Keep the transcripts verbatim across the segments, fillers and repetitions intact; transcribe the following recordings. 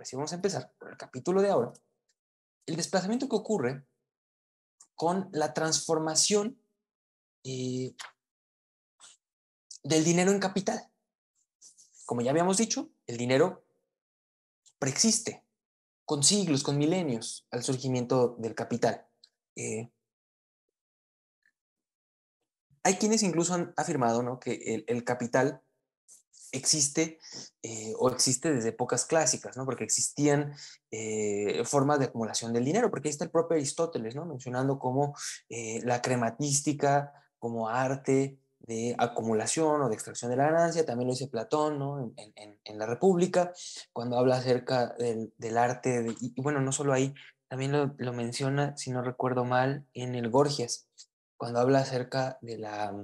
ahora sí vamos a empezar con el capítulo de ahora, el desplazamiento que ocurre con la transformación eh, del dinero en capital. Como ya habíamos dicho, el dinero preexiste con siglos, con milenios, al surgimiento del capital. Eh, hay quienes incluso han afirmado, ¿no?, que el, el capital existe eh, o existe desde épocas clásicas, ¿no? Porque existían eh, formas de acumulación del dinero, porque ahí está el propio Aristóteles, ¿no?, mencionando como eh, la crematística como arte de acumulación o de extracción de la ganancia. También lo dice Platón, ¿no?, en, en, en la República, cuando habla acerca del, del arte, de, y, y bueno, no solo ahí, también lo, lo menciona, si no recuerdo mal, en el Gorgias, cuando habla acerca de la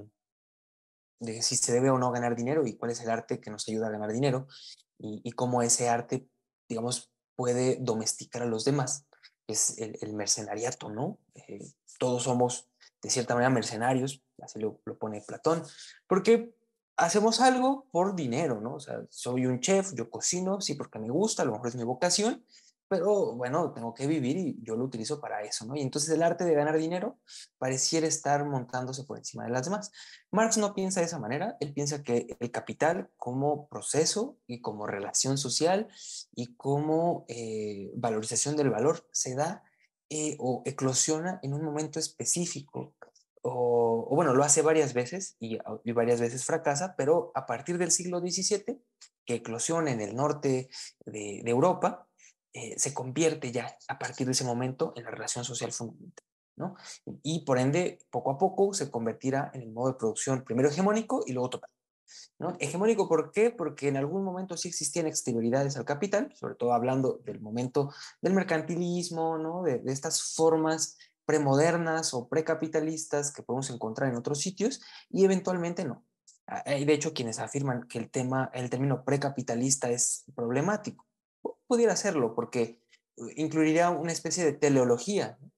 de si se debe o no ganar dinero y cuál es el arte que nos ayuda a ganar dinero, y, y cómo ese arte, digamos, puede domesticar a los demás. Es el, el mercenariato, ¿no? Eh, todos somos, de cierta manera, mercenarios, así lo, lo pone Platón, porque hacemos algo por dinero, ¿no? O sea, soy un chef, yo cocino, sí, porque me gusta, a lo mejor es mi vocación, pero bueno, tengo que vivir y yo lo utilizo para eso, ¿no? Y entonces el arte de ganar dinero pareciera estar montándose por encima de las demás. Marx no piensa de esa manera. Él piensa que el capital como proceso y como relación social y como eh, valorización del valor se da eh, o eclosiona en un momento específico, o, o bueno, lo hace varias veces y, y varias veces fracasa, pero a partir del siglo diecisiete, que eclosiona en el norte de, de Europa, eh, se convierte ya a partir de ese momento en la relación social fundamental, ¿no? Y por ende, poco a poco se convertirá en el modo de producción primero hegemónico y luego total, ¿no? Hegemónico, ¿por qué? Porque en algún momento sí existían exterioridades al capital, sobre todo hablando del momento del mercantilismo, ¿no?, de, de estas formas premodernas o precapitalistas que podemos encontrar en otros sitios, y eventualmente no. Hay de hecho quienes afirman que el tema, el término precapitalista es problemático. Pudiera serlo porque incluiría una especie de teleología, ¿no?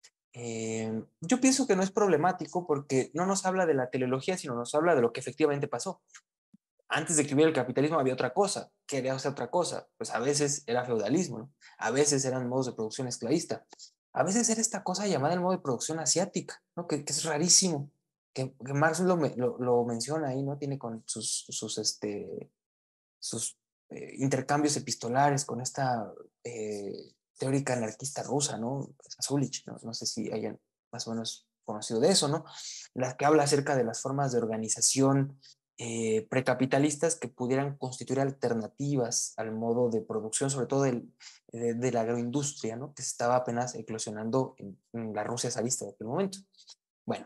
Eh, yo pienso que no es problemático porque no nos habla de la teleología, sino nos habla de lo que efectivamente pasó. Antes de que hubiera el capitalismo había otra cosa. ¿Qué era otra cosa? Pues a veces era feudalismo, ¿no? A veces eran modos de producción esclavista. A veces era esta cosa llamada el modo de producción asiática, ¿no?, que, que es rarísimo, que, que Marx lo, lo, lo, menciona ahí, ¿no? Tiene con sus, sus, este, sus eh, intercambios epistolares con esta eh, teórica anarquista rusa, ¿no? Zulich, ¿no? No sé si hayan más o menos conocido de eso, ¿no? La que habla acerca de las formas de organización eh, precapitalistas que pudieran constituir alternativas al modo de producción, sobre todo del, de, de la agroindustria, ¿no?, que se estaba apenas eclosionando en, en la Rusia zarista de aquel momento. Bueno,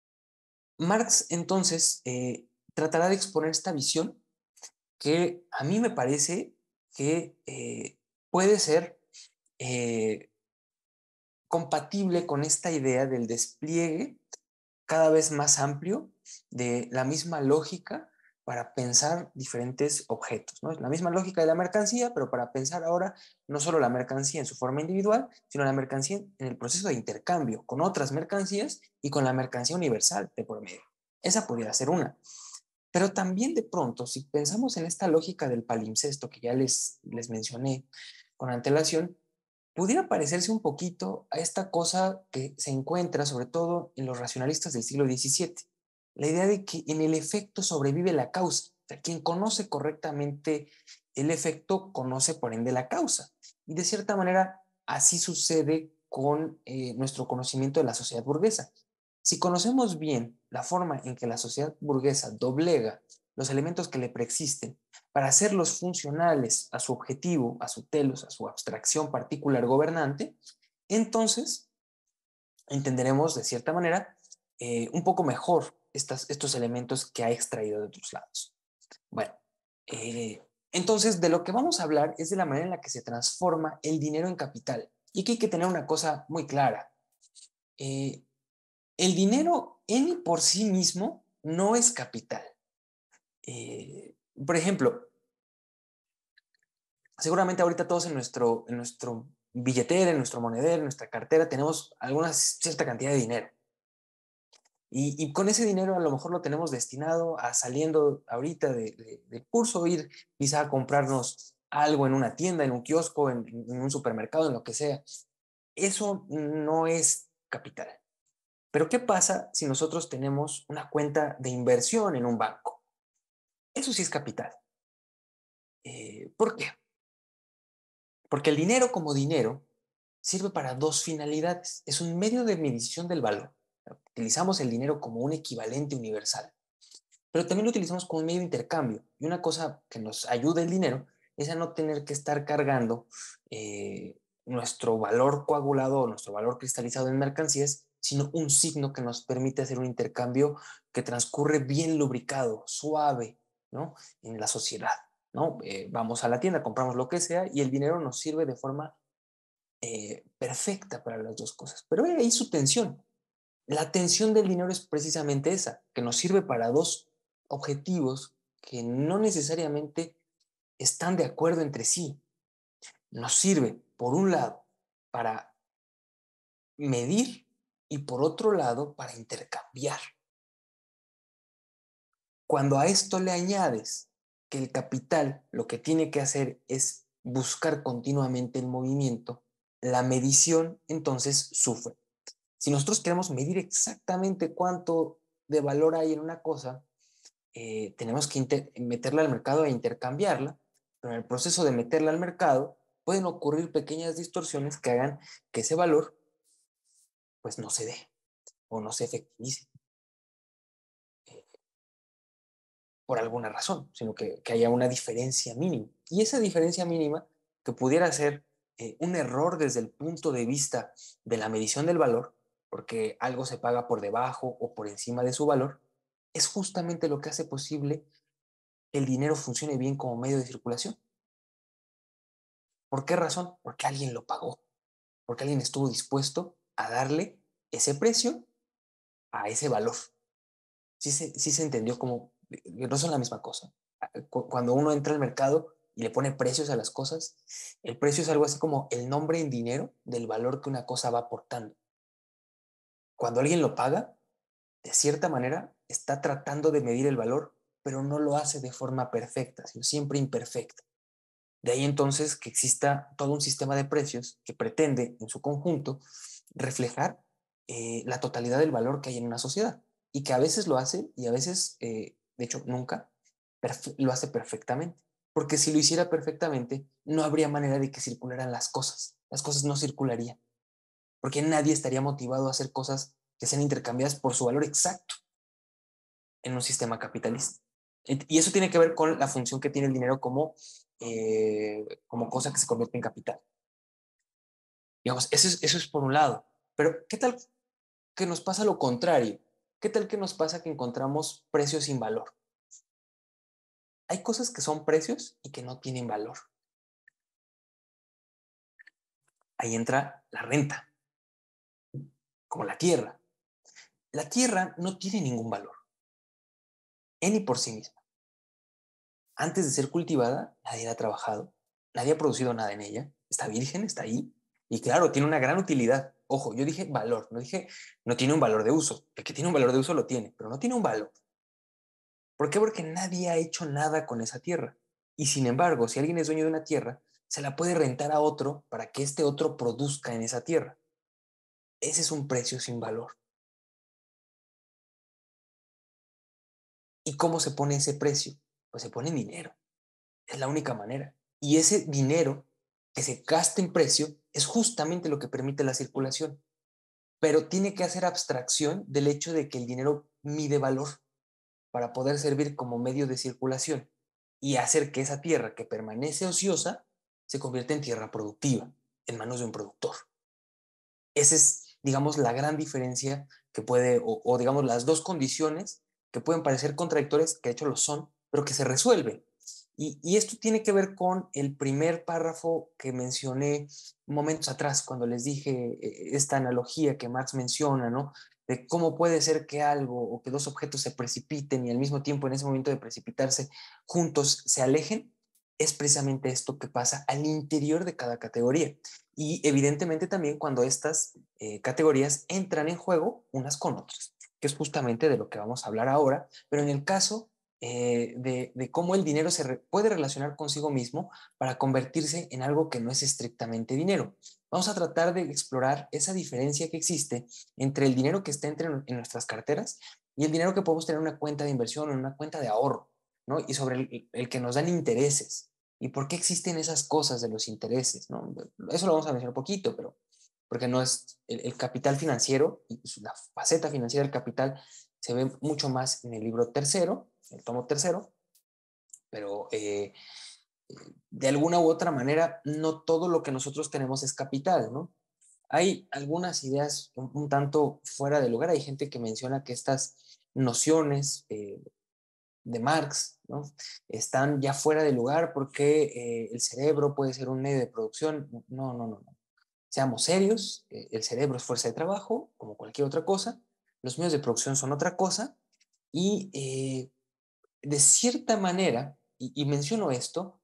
Marx entonces eh, tratará de exponer esta visión que a mí me parece que eh, puede ser eh, compatible con esta idea del despliegue cada vez más amplio de la misma lógica para pensar diferentes objetos, ¿no? Es la misma lógica de la mercancía, pero para pensar ahora no solo la mercancía en su forma individual, sino la mercancía en el proceso de intercambio con otras mercancías y con la mercancía universal de por medio. Esa podría ser una. Pero también de pronto, si pensamos en esta lógica del palimpsesto que ya les, les mencioné con antelación, pudiera parecerse un poquito a esta cosa que se encuentra sobre todo en los racionalistas del siglo diecisiete. La idea de que en el efecto sobrevive la causa. O sea, quien conoce correctamente el efecto conoce por ende la causa. Y de cierta manera así sucede con eh, nuestro conocimiento de la sociedad burguesa. Si conocemos bien la forma en que la sociedad burguesa doblega los elementos que le preexisten para hacerlos funcionales a su objetivo, a su telos, a su abstracción particular gobernante, entonces entenderemos de cierta manera eh, un poco mejor estas, estos elementos que ha extraído de otros lados. Bueno, eh, entonces de lo que vamos a hablar es de la manera en la que se transforma el dinero en capital. Y aquí hay que tener una cosa muy clara. Eh, el dinero en y por sí mismo no es capital. Eh, por ejemplo, seguramente ahorita todos en nuestro, en nuestro billetera, en nuestro monedero, en nuestra cartera, tenemos alguna cierta cantidad de dinero. Y, y con ese dinero a lo mejor lo tenemos destinado a, saliendo ahorita de, de, del curso, ir quizá a comprarnos algo en una tienda, en un kiosco, en, en un supermercado, en lo que sea. Eso no es capital. Pero ¿qué pasa si nosotros tenemos una cuenta de inversión en un banco? Eso sí es capital. Eh, ¿Por qué? Porque el dinero como dinero sirve para dos finalidades. Es un medio de medición del valor. Utilizamos el dinero como un equivalente universal, pero también lo utilizamos como un medio de intercambio. Y una cosa que nos ayuda el dinero es a no tener que estar cargando eh, nuestro valor coagulado o nuestro valor cristalizado en mercancías, sino un signo que nos permite hacer un intercambio que transcurre bien lubricado, suave, ¿no? En la sociedad, ¿no? Eh, vamos a la tienda, compramos lo que sea y el dinero nos sirve de forma eh, perfecta para las dos cosas. Pero hay ahí su tensión. La tensión del dinero es precisamente esa, que nos sirve para dos objetivos que no necesariamente están de acuerdo entre sí. Nos sirve, por un lado, para medir y por otro lado, para intercambiar. Cuando a esto le añades que el capital lo que tiene que hacer es buscar continuamente el movimiento, la medición entonces sufre. Si nosotros queremos medir exactamente cuánto de valor hay en una cosa, eh, tenemos que meterla al mercado e intercambiarla, pero en el proceso de meterla al mercado pueden ocurrir pequeñas distorsiones que hagan que ese valor pues no se dé o no se efectivice eh, por alguna razón, sino que, que, haya una diferencia mínima. Y esa diferencia mínima, que pudiera ser eh, un error desde el punto de vista de la medición del valor, porque algo se paga por debajo o por encima de su valor, es justamente lo que hace posible que el dinero funcione bien como medio de circulación. ¿Por qué razón? Porque alguien lo pagó, porque alguien estuvo dispuesto a darle ese precio a ese valor. Sí se, sí se entendió como que no son la misma cosa. Cuando uno entra al mercado y le pone precios a las cosas, el precio es algo así como el nombre en dinero del valor que una cosa va aportando. Cuando alguien lo paga, de cierta manera, está tratando de medir el valor, pero no lo hace de forma perfecta, sino siempre imperfecta. De ahí entonces que exista todo un sistema de precios que pretende, en su conjunto, reflejar eh, la totalidad del valor que hay en una sociedad y que a veces lo hace y a veces, eh, de hecho, nunca lo hace perfectamente. Porque si lo hiciera perfectamente, no habría manera de que circularan las cosas. Las cosas no circularían. Porque nadie estaría motivado a hacer cosas que sean intercambiadas por su valor exacto en un sistema capitalista. Y eso tiene que ver con la función que tiene el dinero como, eh, como cosa que se convierte en capital. Digamos, eso es, eso es por un lado. Pero, ¿qué tal que nos pasa lo contrario? ¿Qué tal que nos pasa que encontramos precios sin valor? Hay cosas que son precios y que no tienen valor. Ahí entra la renta, como la tierra. La tierra no tiene ningún valor, en y por sí misma. Antes de ser cultivada, nadie la ha trabajado, nadie ha producido nada en ella, está virgen, está ahí, y claro, tiene una gran utilidad. Ojo, yo dije valor, no dije no tiene un valor de uso. El que tiene un valor de uso lo tiene, pero no tiene un valor. ¿Por qué? Porque nadie ha hecho nada con esa tierra. Y sin embargo, si alguien es dueño de una tierra, se la puede rentar a otro para que este otro produzca en esa tierra. Ese es un precio sin valor. ¿Y cómo se pone ese precio? Pues se pone en dinero. Es la única manera. Y ese dinero que se gasta en precio es justamente lo que permite la circulación. Pero tiene que hacer abstracción del hecho de que el dinero mide valor para poder servir como medio de circulación y hacer que esa tierra que permanece ociosa se convierta en tierra productiva, en manos de un productor. Esa es, digamos, la gran diferencia que puede, o, o digamos, las dos condiciones que pueden parecer contradictorias, que de hecho lo son, pero que se resuelven. Y, y esto tiene que ver con el primer párrafo que mencioné momentos atrás, cuando les dije eh, esta analogía que Marx menciona, ¿no? De cómo puede ser que algo o que dos objetos se precipiten y al mismo tiempo en ese momento de precipitarse juntos se alejen, es precisamente esto que pasa al interior de cada categoría. Y evidentemente también cuando estas eh, categorías entran en juego unas con otras, que es justamente de lo que vamos a hablar ahora, pero en el caso eh, de, de cómo el dinero se re puede relacionar consigo mismo para convertirse en algo que no es estrictamente dinero. Vamos a tratar de explorar esa diferencia que existe entre el dinero que está entre, en nuestras carteras y el dinero que podemos tener en una cuenta de inversión o en una cuenta de ahorro, ¿no? Y sobre el, el que nos dan intereses. ¿Y por qué existen esas cosas de los intereses? ¿No? Eso lo vamos a mencionar un poquito, pero porque no es el, el capital financiero, y la faceta financiera del capital se ve mucho más en el libro tercero, el tomo tercero, pero eh, de alguna u otra manera no todo lo que nosotros tenemos es capital, ¿no? Hay algunas ideas un, un tanto fuera de lugar, hay gente que menciona que estas nociones eh, de Marx, ¿no? Están ya fuera de lugar porque eh, el cerebro puede ser un medio de producción. No, no, no, no. Seamos serios, eh, el cerebro es fuerza de trabajo, como cualquier otra cosa, los medios de producción son otra cosa, y eh, de cierta manera, y, y menciono esto,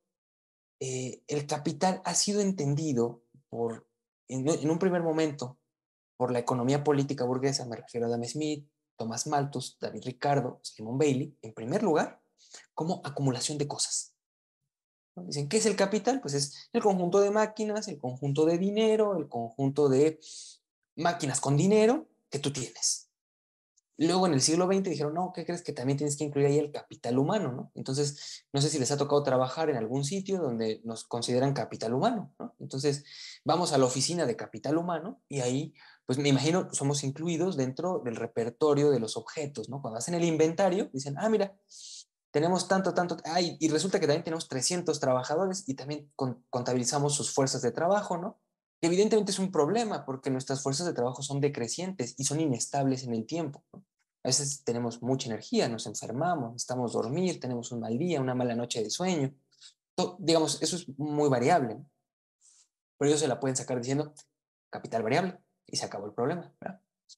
eh, el capital ha sido entendido por, en, en, un primer momento por la economía política burguesa, me refiero a Adam Smith, Thomas Malthus, David Ricardo, Simon Bailey, en primer lugar, como acumulación de cosas. ¿No? Dicen, ¿qué es el capital? Pues es el conjunto de máquinas, el conjunto de dinero, el conjunto de máquinas con dinero que tú tienes. Luego en el siglo veinte dijeron, no, ¿qué crees? Que también tienes que incluir ahí el capital humano, ¿no? Entonces, no sé si les ha tocado trabajar en algún sitio donde nos consideran capital humano, ¿no? Entonces, vamos a la oficina de capital humano y ahí, pues me imagino, somos incluidos dentro del repertorio de los objetos, ¿no? Cuando hacen el inventario, dicen, ah, mira, tenemos tanto, tanto, ay, y resulta que también tenemos trescientos trabajadores y también con, contabilizamos sus fuerzas de trabajo, ¿no? Evidentemente es un problema porque nuestras fuerzas de trabajo son decrecientes y son inestables en el tiempo, ¿no? A veces tenemos mucha energía, nos enfermamos, necesitamos dormir, tenemos un mal día, una mala noche de sueño. Todo, digamos, eso es muy variable, ¿no? Pero ellos se la pueden sacar diciendo capital variable y se acabó el problema, ¿verdad?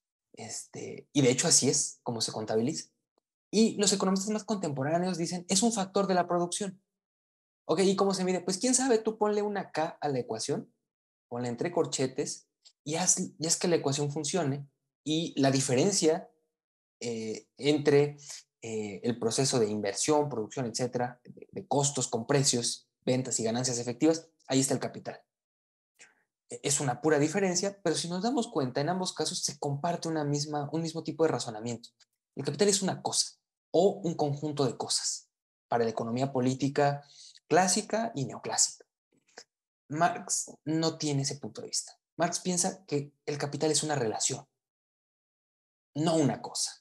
Este, y de hecho así es como se contabiliza. Y los economistas más contemporáneos dicen, es un factor de la producción. Ok, ¿y cómo se mide? Pues quién sabe, tú ponle una K a la ecuación, ponle entre corchetes y haz, y haz que la ecuación funcione. Y la diferencia eh, entre eh, el proceso de inversión, producción, etcétera, de, de costos con precios, ventas y ganancias efectivas, ahí está el capital. Es una pura diferencia, pero si nos damos cuenta, en ambos casos se comparte una misma, un mismo tipo de razonamiento. El capital es una cosa o un conjunto de cosas para la economía política clásica y neoclásica. Marx no tiene ese punto de vista. Marx piensa que el capital es una relación, no una cosa.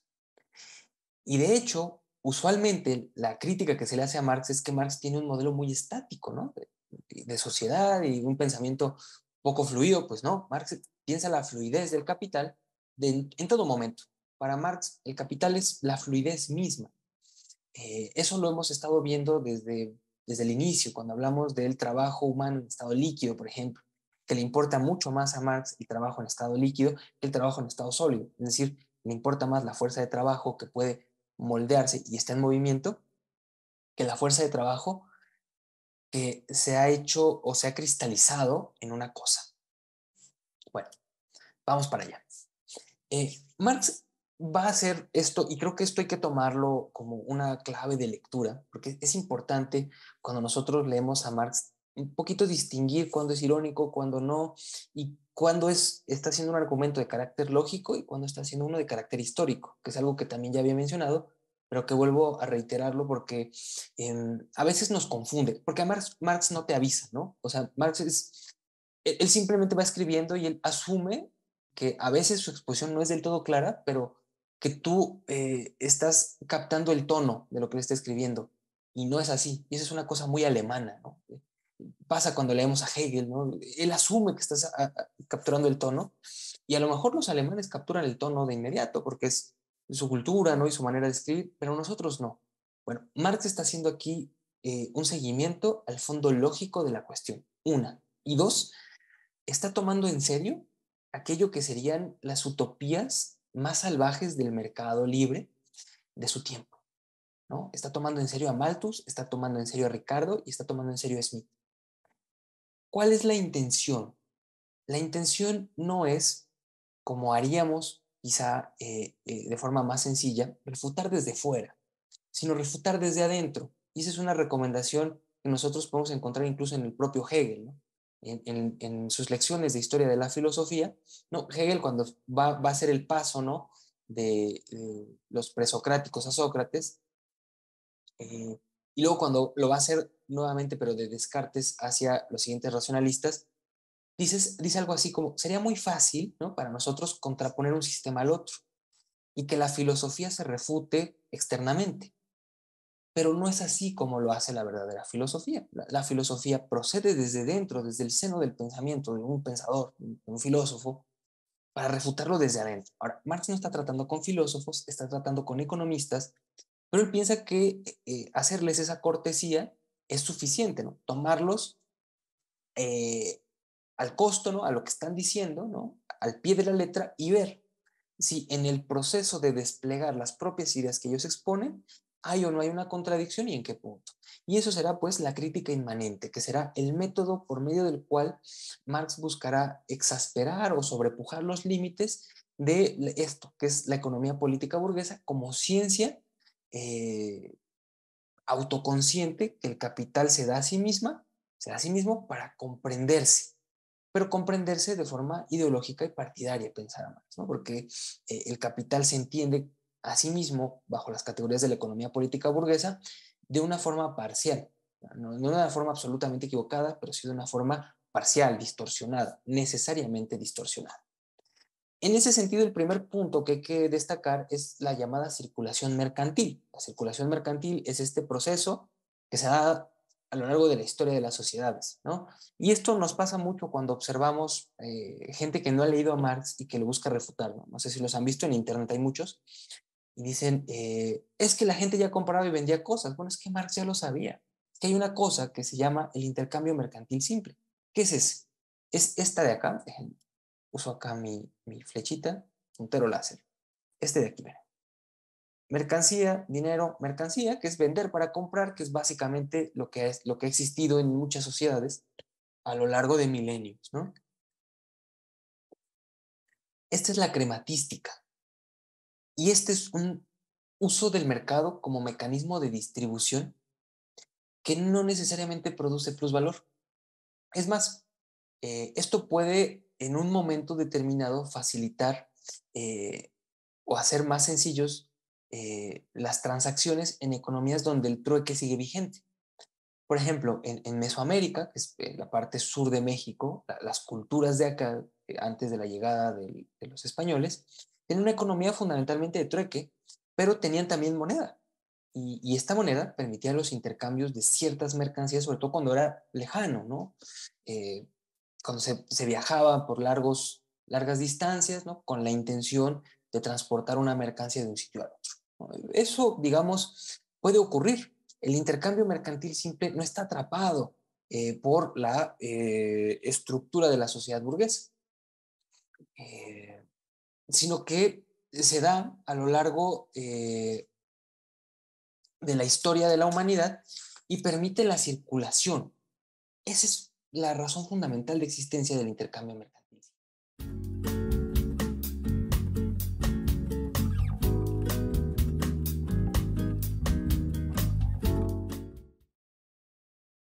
Y de hecho, usualmente la crítica que se le hace a Marx es que Marx tiene un modelo muy estático, ¿no? De, de sociedad y un pensamiento poco fluido, pues no, Marx piensa la fluidez del capital de, en todo momento. Para Marx, el capital es la fluidez misma. Eh, eso lo hemos estado viendo desde, desde el inicio, cuando hablamos del trabajo humano en estado líquido, por ejemplo, que le importa mucho más a Marx el trabajo en estado líquido que el trabajo en estado sólido. Es decir, le importa más la fuerza de trabajo que puede moldearse y está en movimiento que la fuerza de trabajo que se ha hecho o se ha cristalizado en una cosa. Bueno, vamos para allá. Eh, Marx va a hacer esto, y creo que esto hay que tomarlo como una clave de lectura, porque es importante cuando nosotros leemos a Marx un poquito distinguir cuándo es irónico, cuándo no, y cuándo es, está haciendo un argumento de carácter lógico y cuándo está haciendo uno de carácter histórico, que es algo que también ya había mencionado, pero que vuelvo a reiterarlo porque eh, a veces nos confunde, porque a Marx, Marx no te avisa, ¿no? O sea, Marx es, él, él simplemente va escribiendo y él asume que a veces su exposición no es del todo clara, pero que tú eh, estás captando el tono de lo que le está escribiendo. Y no es así. Y eso es una cosa muy alemana, ¿no? Pasa cuando leemos a Hegel, ¿no? Él asume que estás a, a, capturando el tono y a lo mejor los alemanes capturan el tono de inmediato porque es su cultura, ¿no? Y su manera de escribir, pero nosotros no. Bueno, Marx está haciendo aquí eh, un seguimiento al fondo lógico de la cuestión. Una. Y dos, está tomando en serio aquello que serían las utopías más salvajes del mercado libre de su tiempo, ¿no? Está tomando en serio a Malthus, está tomando en serio a Ricardo y está tomando en serio a Smith. ¿Cuál es la intención? La intención no es, como haríamos quizá eh, eh, de forma más sencilla, refutar desde fuera. sino refutar desde adentro. Y esa es una recomendación que nosotros podemos encontrar incluso en el propio Hegel, ¿no? En, en, en, sus lecciones de historia de la filosofía, ¿no? Hegel cuando va, va a hacer el paso, ¿no? de, de los presocráticos a Sócrates, eh, y luego cuando lo va a hacer nuevamente, pero de Descartes hacia los siguientes racionalistas, dices, dice algo así como, sería muy fácil, ¿no? Para nosotros contraponer un sistema al otro y que la filosofía se refute externamente. Pero no es así como lo hace la verdadera filosofía. La, la filosofía procede desde dentro, desde el seno del pensamiento de un pensador, de un filósofo, para refutarlo desde adentro. Ahora, Marx no está tratando con filósofos, está tratando con economistas, pero él piensa que eh, hacerles esa cortesía es suficiente, ¿no? Tomarlos eh, al costo, ¿no? A lo que están diciendo, ¿no? Al pie de la letra y ver si en el proceso de desplegar las propias ideas que ellos exponen hay o no hay una contradicción y en qué punto. Y eso será pues la crítica inmanente, que será el método por medio del cual Marx buscará exasperar o sobrepujar los límites de esto, que es la economía política burguesa como ciencia eh, autoconsciente que el capital se da a sí misma, se da a sí mismo para comprenderse, pero comprenderse de forma ideológica y partidaria, pensaba Marx, ¿no? Porque eh, el capital se entiende a sí mismo bajo las categorías de la economía política burguesa de una forma parcial, no, no de una forma absolutamente equivocada, pero sí de una forma parcial, distorsionada, necesariamente distorsionada. En ese sentido, el primer punto que hay que destacar es la llamada circulación mercantil. La circulación mercantil es este proceso que se da a lo largo de la historia de las sociedades, ¿no? Y esto nos pasa mucho cuando observamos eh, gente que no ha leído a Marx y que lo busca refutar, ¿no? No sé si los han visto en internet, hay muchos, y dicen, eh, es que la gente ya compraba y vendía cosas. Bueno, es que Marx ya lo sabía. Es que hay una cosa que se llama el intercambio mercantil simple. ¿Qué es ese? Es esta de acá, uso acá mi, mi flechita, puntero láser. Este de aquí, ven. Mercancía, dinero, mercancía, que es vender para comprar, que es básicamente lo que, es, lo que ha existido en muchas sociedades a lo largo de milenios, ¿no? Esta es la crematística. Y este es un uso del mercado como mecanismo de distribución que no necesariamente produce plusvalor. Es más, eh, esto puede en un momento determinado facilitar eh, o hacer más sencillos eh, las transacciones en economías donde el trueque sigue vigente. Por ejemplo, en, en Mesoamérica, que es eh, la parte sur de México, la, las culturas de acá, eh, antes de la llegada de, de los españoles, tenían una economía fundamentalmente de trueque, pero tenían también moneda. Y, y, esta moneda permitía los intercambios de ciertas mercancías, sobre todo cuando era lejano, ¿no? Eh, cuando se, se viajaba por largos, largas distancias, ¿no? Con la intención de transportar una mercancía de un sitio al otro, ¿no? Eso, digamos, puede ocurrir. El intercambio mercantil simple no está atrapado eh, por la eh, estructura de la sociedad burguesa, eh, sino que se da a lo largo eh, de la historia de la humanidad y permite la circulación. Esa es la razón fundamental de existencia del intercambio mercantil.